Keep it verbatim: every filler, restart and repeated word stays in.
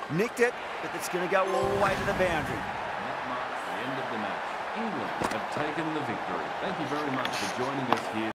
Nicked it, but it's going to go all the way to the boundary. And that marks the end of the match. England have taken the victory. Thank you very much for joining us here.